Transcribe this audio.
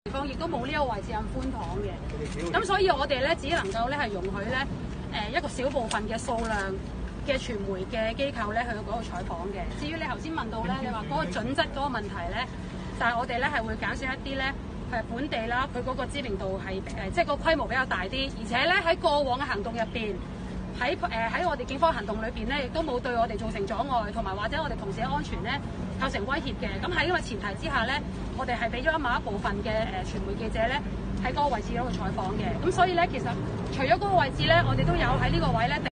地方亦都冇呢一個位置咁寬敞嘅，咁所以我哋咧只能夠咧係容許咧一個小部分嘅數量嘅傳媒嘅機構咧去到嗰度採訪嘅。至於你頭先問到咧，你話嗰個準則嗰個問題咧，就係我哋咧係會揀選一啲咧係本地啦，佢嗰個知名度係即係個規模比較大啲，而且咧喺過往嘅行動入邊，喺我哋警方行動裏邊咧，亦都冇對我哋造成阻礙，同埋或者我哋同事嘅安全咧構成威脅嘅。咁喺呢個前提之下咧，我哋係俾咗某一部分嘅傳媒記者咧喺嗰個位置嗰度採訪嘅。咁所以咧，其實除咗嗰個位置咧，我哋都有喺呢個位咧。